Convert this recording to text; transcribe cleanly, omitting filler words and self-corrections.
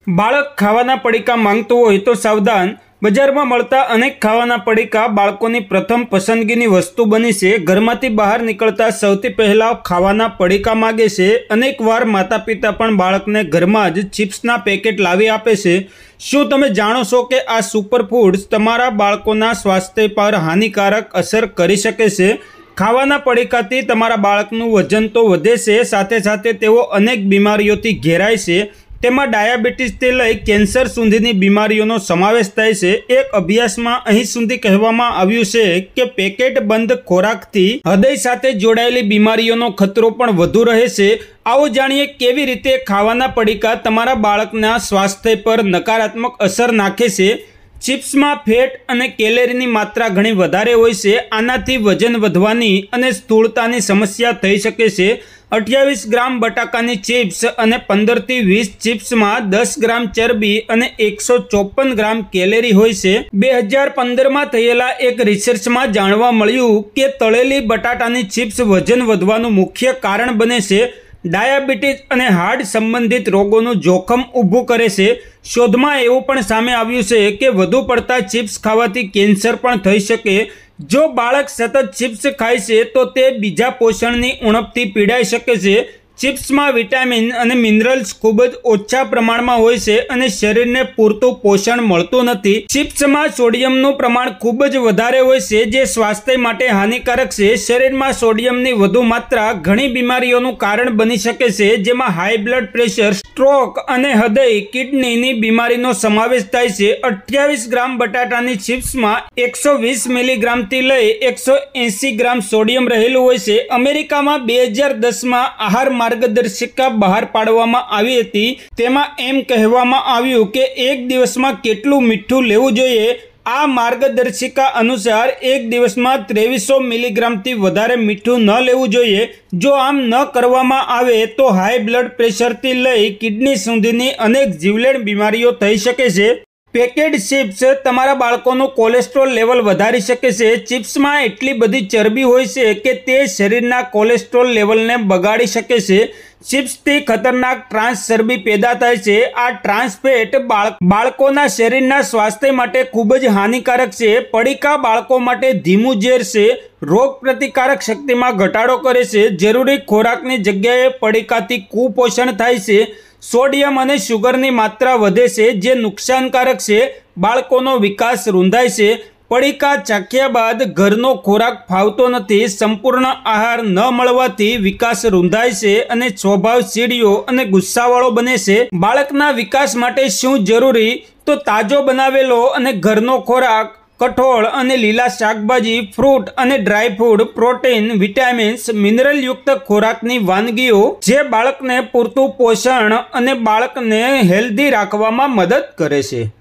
બાળક ખાવાના પડીકા માંગતું હોય તો સાવધાન। બજારમાં મળતા અનેક ખાવાના પડીકા બાળકોની પ્રથમ પસંદગીની વસ્તુ બની છે। ઘરમાંથી બહાર નીકળતા સૌથી પહેલા ખાવાના પડીકા માંગે છે। અનેકવાર માતા પિતા પણ બાળકને ઘરમાં જ ચિપ્સના પેકેટ લાવી આપે છે। શું તમે જાણો છો કે આ સુપરફૂડ્સ તમારા બાળકોના સ્વાસ્થ્ય પર હાનિકારક અસર કરી શકે છે? ખાવાના પડીકાથી તમારા બાળકનું વજન તો વધે છે, સાથે સાથે તેઓ અનેક બીમારીઓથી ઘેરાય છે। તેમાં ડાયાબિટીસથી લઈ કેન્સર સુધીની બીમારીઓનો સમાવેશ થાય છે। એક અભ્યાસમાં અહીં સુધી કહેવામાં આવ્યું છે કે પેકેટ બંધ ખોરાકથી હૃદય સાથે જોડાયેલી બીમારીઓનો ખતરો પણ વધુ રહે છે। આવો જાણીએ કેવી રીતે ખાવાના પડીકા તમારા બાળકના સ્વાસ્થ્ય પર નકારાત્મક અસર નાખે છે। ચિપ્સમાં ફેટ અને કેલરીની માત્રા ઘણી વધારે હોય છે। આનાથી વજન વધવાની અને સ્થૂળતાની સમસ્યા થઈ શકે છે। 28 ગ્રામ બટાકાની ચિપ્સ અને 15 થી 20 ચિપ્સમાં 10 ગ્રામ ચરબી અને 154 ગ્રામ કેલરી હોય છે। 2015માં થયેલા એક રિસર્ચમાં જાણવા મળ્યું કે તળેલી બટાટાની ચિપ્સ વજન વધવાનું મુખ્ય કારણ બને છે। ડાયાબિટીસ અને હાર્ટ સંબંધિત રોગોનું જોખમ ઊભું કરે છે। શોધમાં એવું પણ સામે આવ્યું છે કે વધુ પડતા ચિપ્સ ખાવાથી કેન્સર પણ થઈ શકે। જો બાળક સતત ચિપ્સ ખાય છે તો તે બીજા પોષણની ઉણપથી પીડાઈ શકે છે। ચિપ્સમાં વિટામિન અને મિનરલ્સ ખૂબ જ ઓછા પ્રમાણમાં હોય છે અને શરીરને પૂરતું પોષણ મળતું નથી। ચિપ્સમાં સોડિયમનું પ્રમાણ ખૂબ જ વધારે હોય છે, જે સ્વાસ્થ્ય માટે હાનિકારક છે। શરીરમાં સોડિયમની વધુ માત્રા ઘણી બીમારીઓનું કારણ બની શકે છે, જેમાં હાઈ બ્લડ પ્રેશર, સ્ટ્રોક અને હૃદય કિડનીની બીમારીનો સમાવેશ થાય છે। 28 ગ્રામ બટાટાની ચિપ્સમાં 120 મિલીગ્રામથી લઈ 180 ગ્રામ સોડિયમ રહેલું હોય છે। અમેરિકામાં 2010માં આહાર માર્ગદર્શિકા બહાર પાડવામાં આવી હતી। તેમાં એમ કહેવામાં આવ્યું કે એક દિવસમાં કેટલું મીઠું લેવું જોઈએ। આ માર્ગદર્શિકા અનુસાર એક દિવસમાં 2300 મિલીગ્રામથી વધારે મીઠું ન લેવું જોઈએ। જો આમ ન કરવામાં આવે તો હાઈ બ્લડ પ્રેશરથી લઈ કિડની સુધીની અનેક જીવલેણ બીમારીઓ થઈ શકે છે। પેકેટ ચિપ્સ તમારા બાળકોનું કોલેસ્ટ્રોલ લેવલ વધારી શકે છે। ચિપ્સમાં એટલી બધી ચરબી હોય છે કે તે શરીરના કોલેસ્ટ્રોલ લેવલને બગાડી શકે છે। ચિપ્સથી ખતરનાક ટ્રાન્સ ચરબી પેદા થાય છે। આ ટ્રાન્સ ફેટ બાળકોના શરીરના સ્વાસ્થ્ય માટે ખૂબ જ હાનિકારક છે। પડીકા બાળકો માટે ધીમું ઝેર છે, રોગ પ્રતિકારક શક્તિમાં ઘટાડો કરે છે। જરૂરી ખોરાકની જગ્યાએ પડીકાથી કુપોષણ થાય છે। સોડિયમ અને શુગરની માત્રા વધે છે, જે નુકસાનકારક છે। બાળકોનો વિકાસ રૂંધાય છે। પડીકા ચાખ્યા બાદ ઘરનો ખોરાક ફાવતો નથી। સંપૂર્ણ આહાર ન મળવાથી વિકાસ રૂંધાય છે અને સ્વભાવ ચીડિયો અને ગુસ્સાવાળો બને છે। બાળકના વિકાસ માટે શું જરૂરી? તો તાજો બનાવેલો અને ઘરનો ખોરાક, કઠોળ અને લીલા શાકભાજી, ફ્રૂટ અને ડ્રાયફ્રૂટ, પ્રોટીન, વિટામિન્સ, મિનરલયુક્ત ખોરાકની વાનગીઓ જે બાળકને પૂરતું પોષણ અને બાળકને હેલ્ધી રાખવામાં મદદ કરે છે।